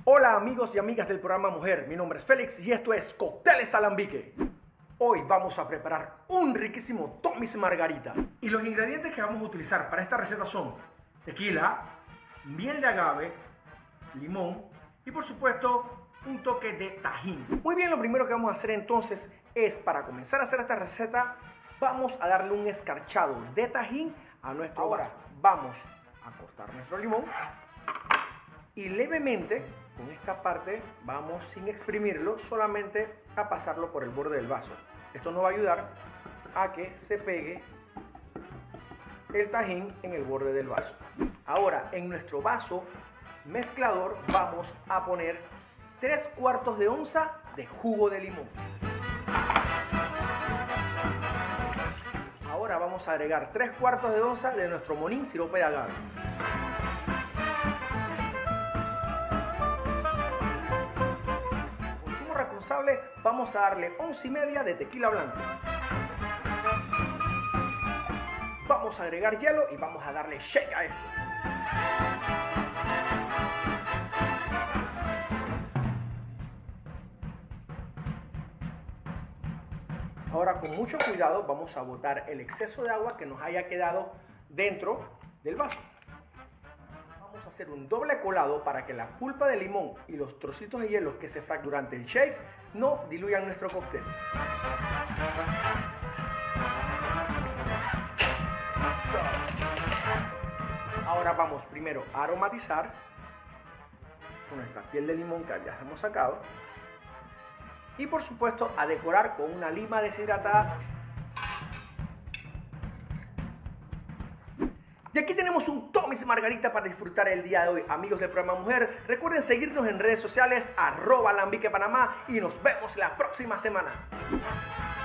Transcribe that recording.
Hola amigos y amigas del programa Mujer, mi nombre es Félix y esto es Cócteles Alambique. Hoy vamos a preparar un riquísimo Tommy's Margarita. Y los ingredientes que vamos a utilizar para esta receta son tequila, miel de agave, limón y por supuesto un toque de tajín. Muy bien, lo primero que vamos a hacer entonces es, para comenzar a hacer esta receta, vamos a darle un escarchado de tajín a nuestro vaso. Vamos a cortar nuestro limón y levemente con esta parte vamos, sin exprimirlo, solamente a pasarlo por el borde del vaso. Esto nos va a ayudar a que se pegue el tajín en el borde del vaso. Ahora, en nuestro vaso mezclador vamos a poner 3/4 de onza de jugo de limón. Ahora vamos a agregar 3/4 de onza de nuestro Monin sirope de agave. Consumo responsable, vamos a darle 11,5 de tequila blanco. Vamos a agregar hielo y vamos a darle shake a esto. Ahora, con mucho cuidado, vamos a botar el exceso de agua que nos haya quedado dentro del vaso. Vamos a hacer un doble colado para que la pulpa de limón y los trocitos de hielo que se fracturan durante el shake no diluyan nuestro cóctel. Ahora vamos primero a aromatizar con nuestra piel de limón que ya hemos sacado. Y por supuesto a decorar con una lima deshidratada. Y aquí tenemos un Tommy's Margarita para disfrutar el día de hoy. Amigos del programa Mujer, recuerden seguirnos en redes sociales @alambiquepanamá y nos vemos la próxima semana.